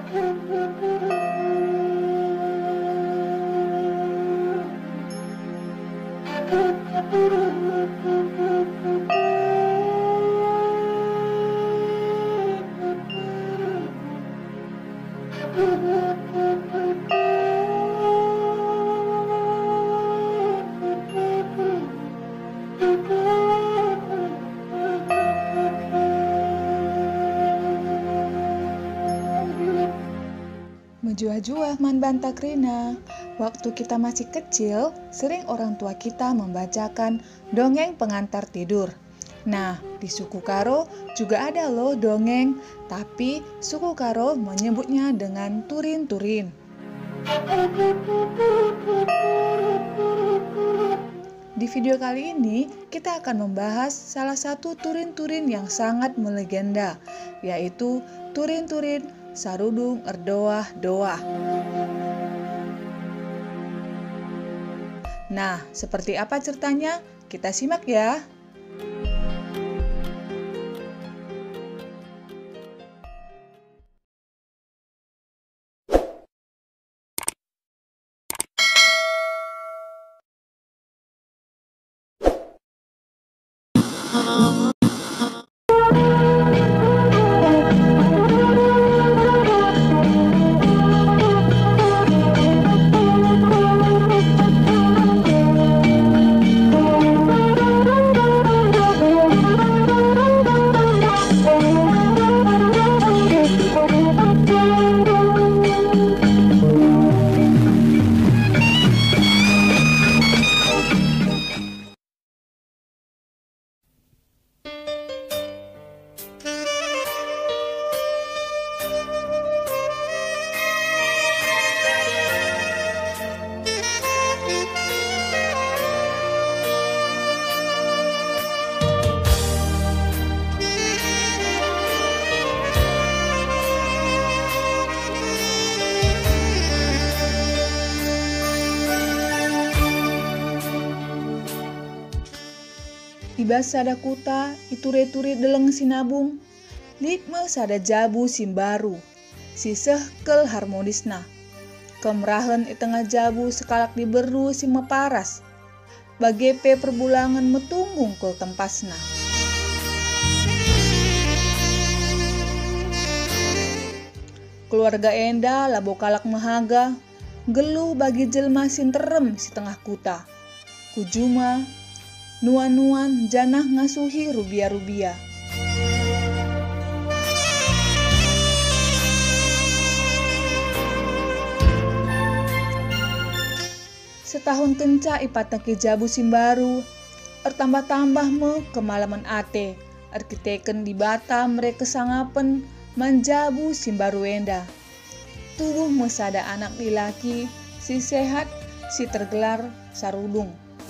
Menjua-jua man bantak rina. Waktu kita masih kecil, sering orang tua kita membacakan dongeng pengantar tidur. Nah, di suku Karo juga ada loh dongeng, tapi suku Karo menyebutnya dengan turin-turin. Di video kali ini, kita akan membahas salah satu turin-turin yang sangat melegenda, yaitu turin-turin Sarudung Erdoah Doah. Nah, seperti apa ceritanya? Kita simak ya. Tiba sada kuta, iture-ture deleng sinabung. Litme sada jabu simbaru, si sehkel harmonisna. Kemerahen tengah jabu sekalak diberu si meparas. Bagepe perbulangan metumbung ke tempasna. Keluarga enda labo kalak mehaga, geluh bagi jelma sinterem si tengah kuta. Kujuma, nuan-nuan janah ngasuhi rubia-rubia. Setahun kenca ipatake jabu simbaru, ertambah-tambah me kemalaman ate, arkiteken di bata mereka sangapen manjabu simbaru enda. Tubuh mesada anak lilaki, si sehat, si tergelar sarudung.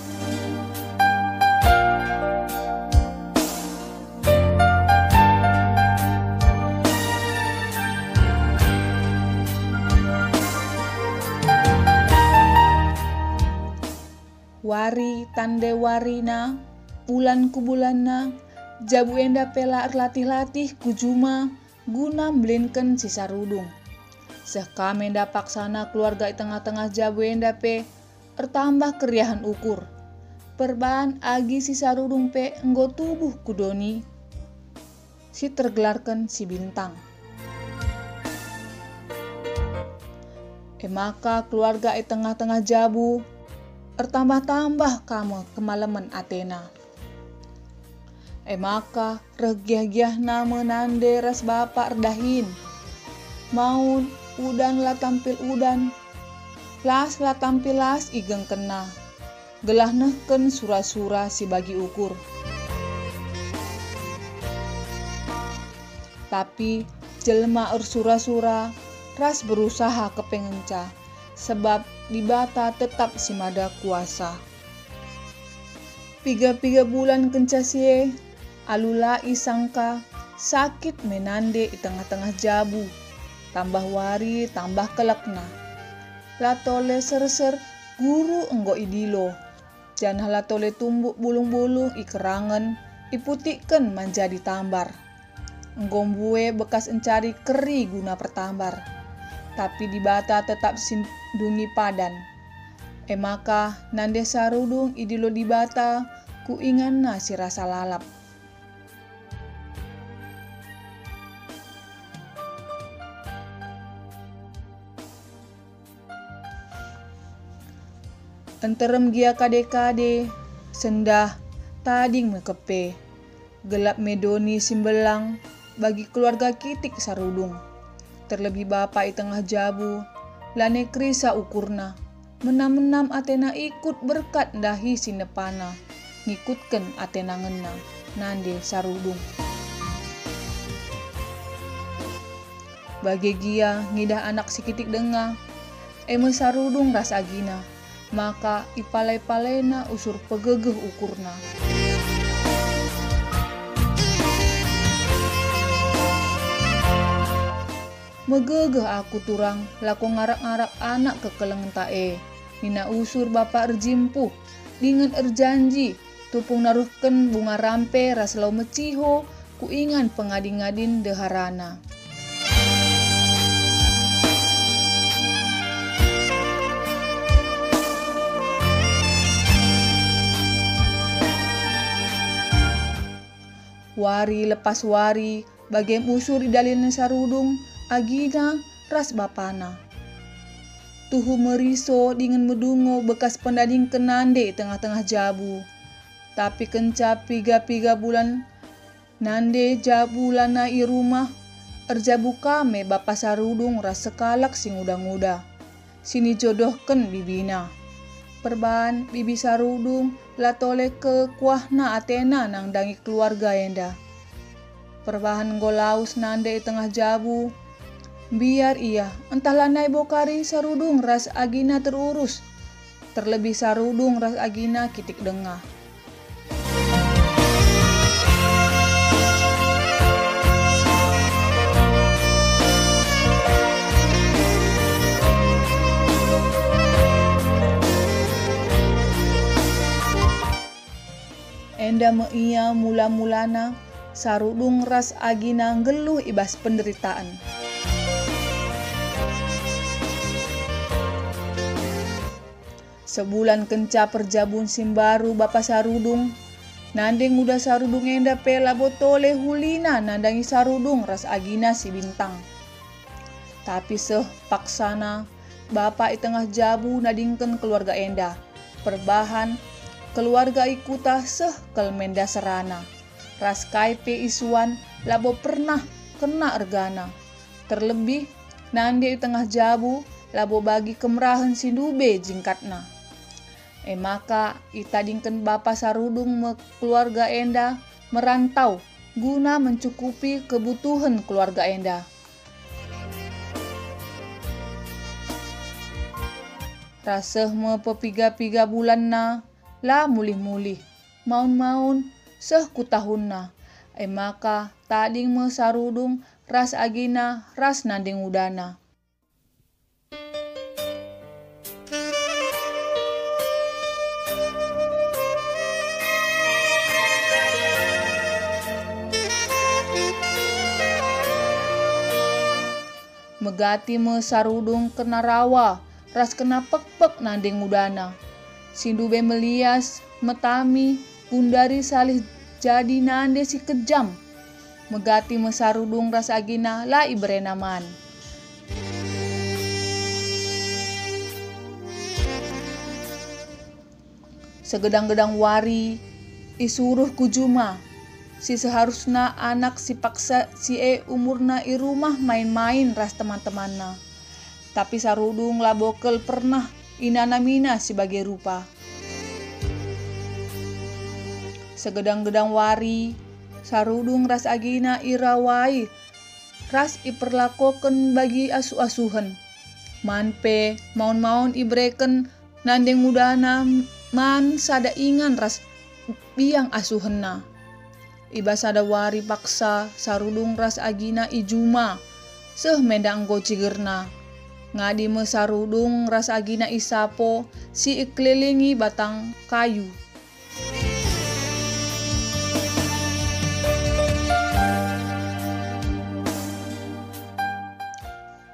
Wari tande warina, bulan ku bulanna, jabu enda pela latih-latih kujuma, guna melinken si sarudung. Sekame enda paksana keluarga tengah-tengah jabu enda pe, ertambah keriahan ukur. Perbaan agi si sarudung pe enggo tubuh kudoni, si tergelarkan si bintang. Maka keluarga tengah-tengah jabu, ertambah-tambah kamu kemalaman Athena. Maka regiah-giah nama nande ras bapak erdahin. Maun udan lah tampil udan, las lah tampil las igeng kena. Gelah nehken sura-sura si bagi ukur. Tapi jelma sura-sura ras berusaha kepengenca. Sebab di bata tetap si mada kuasa. Piga-piga bulan kenca sie, alula isangka sakit menande di tengah-tengah jabu. Tambah wari, tambah kelakna. Latole ser-ser guru enggo idilo. Janah latole tumbuk bulung-bulung ikerangan, iputiken menjadi tambar. Enggombue bekas encari keri guna pertambar. tapi di bata tetap sindungi padan. Maka nande sarudung idilo di bata, ku ingan na si rasa lalap. Enterem gia kade-kade, sendah, tading mekepe. Gelap medoni simbelang, bagi keluarga kitik sarudung. Terlebih bapa i tengah jabu, lane krisa ukurna. Menam-menam atena ikut berkat dahi sinepana, ngikutken atena ngena, nande sarudung. Bagi gia ngidah anak sikitik denga, eme sarudung ras agina. Maka ipalai-palena usur pegegeh ukurna. Megegeh aku turang, lako ngarak-ngarak anak kekeleng tae. Nina usur bapak erjimpuh, dengan erjanji, tupung naruhken bunga rampe raslau meciho, kuingan pengadin-ngadin deharana. Wari lepas wari, bagem usur idalina sarudung, agina ras bapana. Tuhu meriso dengan medungo bekas pendading kenande tengah-tengah jabu. Tapi kenca piga-piga bulan, nande jabu lana i rumah, erjabu kame bapa sarudung ras sekalak sing uda-nguda. Sini jodohken bibina. Perban bibi sarudung latole ke kuahna atena nang dangi keluarga enda. Perbahan golaus nande tengah jabu. Biar ia entah lanai bokari sarudung ras agina terurus. Terlebih sarudung ras agina kitik dengah. Enda meia mula-mulana, sarudung ras agina ngeluh ibas penderitaan. Sebulan kenca perjabun simbaru bapa sarudung, nandeng muda sarudung enda pela botole hulina nandangi sarudung ras agina si bintang. Tapi seh paksana, bapa i tengah jabu nadingken keluarga enda, perbahan keluarga ikuta seh kelmenda serana. Ras kaipe isuan labo pernah kena ergana. Terlebih nande i tengah jabu labo bagi kemerahan sindube jingkatna. Maka itadingken bapa sarudung me keluarga enda merantau guna mencukupi kebutuhan keluarga enda. Raseh me pepiga-piga bulan na, la mulih-mulih, maun-maun, seh ku tahunna. Maka tading me sarudung ras agina ras nanding udana. Megati me sarudung kena rawa, ras kena pek-pek nanding udana. Sindube melias, metami, gundari salih jadi nande si kejam. Megati me sarudung ras agina la ibrenaman. Segedang-gedang wari, isuruh kujuma. Si seharusna anak si paksa si umurna i rumah main-main ras teman-temanna. Tapi sarudung labokel pernah inanamina sebagai rupa. Segedang-gedang wari, sarudung ras agina irawai, ras iperlakoken bagi asu-asuhan. Manpe, maun-maun ibreken nandeng mudana man sada ingan ras biang asuhenna. Iba sada wari paksa sarudung ras agina ijuma, seh mendang go cigerna. Ngadi me sarudung ras agina isapo si ikelilingi batang kayu.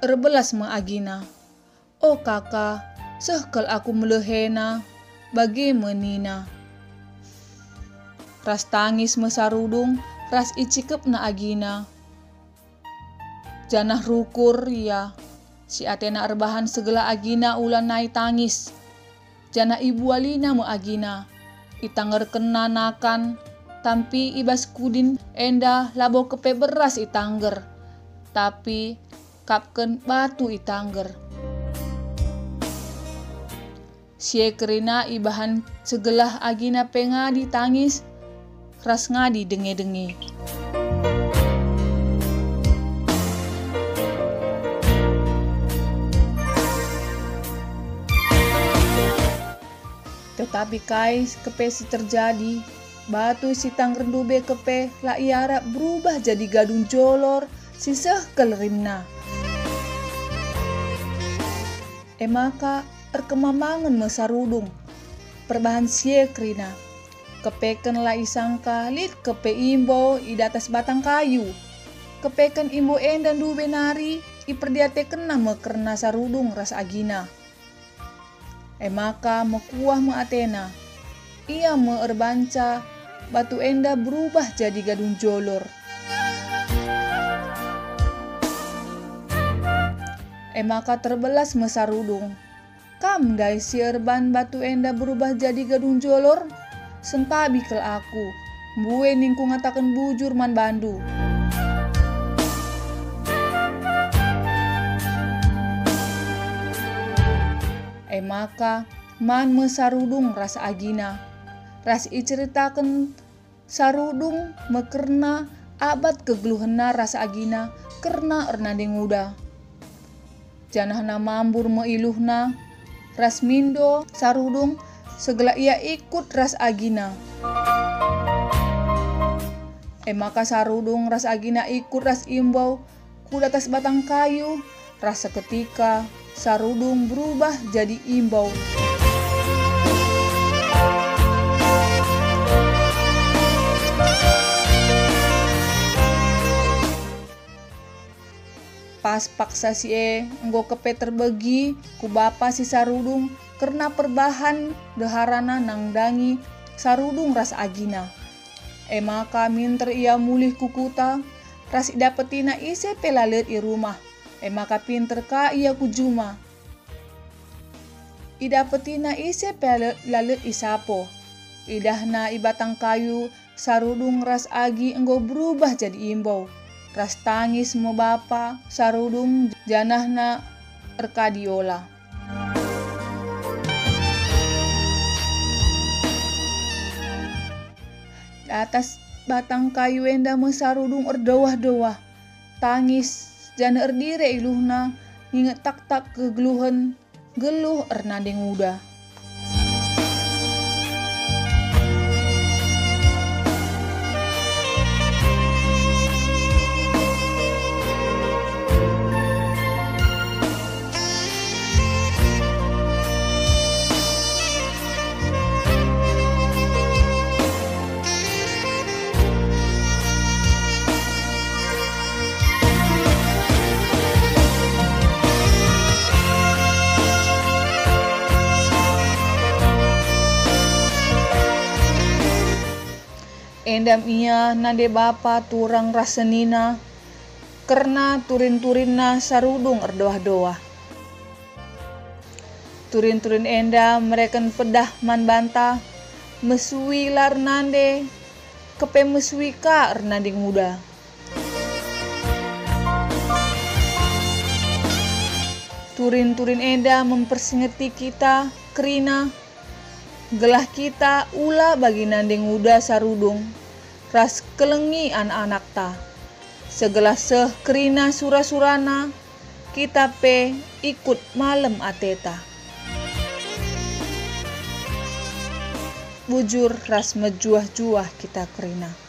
erbelas me agina. Oh kakak, sehkel aku melehena, bagi menina. Ras tangis mesarudung, ras icikep na agina. Janah rukur ya, si Athena erbahan segala agina ulan nai tangis. Janah ibu alina me agina, itangger kena nakan, tampi ibas kudin enda labo kepe beras itangger, tapi kapken batu itangger. Sie kerina ibahan segelah agina pengadi tangis, ras ngadi denge-denge. Tetapi kai kepe si terjadi, batu si tangger dube kepe la iara berubah jadi gadung jolor si sehkel rimna. Emaka erkemamangan mesarudung, perbahan sie krina, kepeken la isangka lit kepe imbo i datas batang kayu, kepeken imbo endan dube nari iperdiate kena mekerna sarudung ras agina. Emaka mekuah me Athena, ia me erbanca batu enda berubah jadi gadung jolor. Emaka terbelas mesarudung, kam dai si erban batu enda berubah jadi gadung jolor, sentabi kel aku, bue ningku ngatakan bujur man bandu. Emaka man mesarudung ras agina, ras iceritakan sarudung mekerna abad kegeluhena ras agina kerna ernanding muda. Janahna mambur meiluhna, ras mindo sarudung segala ia ikut ras agina. Emaka sarudung ras agina ikut ras imbau kudatas batang kayu, ras seketika sarudung berubah jadi imbau. Pas paksa si enggo kepe terbegi ku bapa si sarudung karena perbahan deharana nangdangi sarudung ras agina. Emaka minter ia mulih kukuta, ras dapetina ise pelalet i rumah. Emaka pinter ka ia kujuma. Idapetina ise pelalet isapo. Idahna ibatang kayu sarudung ras agi enggo berubah jadi imbau. Ras tangis mo bapa sarudung janahna erkadiola. Di atas batang kayu enda mesarudung erdowah-dowah. Tangis jana erdire iluhna nginget tak-tak kegeluhan geluh ernanding muda. Endam ia nade bapa turang rasenina, karena turin-turinna sarudung erdoah-doah. Turin-turin enda mereken pedah man banta, mesui lar nande, kepe mesui ka ernanding muda. Turin-turin enda mempersingeti kita, kerina, gelah kita ula bagi nanding muda sarudung, ras kelengi anak-anak ta. Segelah seh kerina sura-surana, kita pe ikut malam ateta. Bujur ras mejuah-juah kita kerina.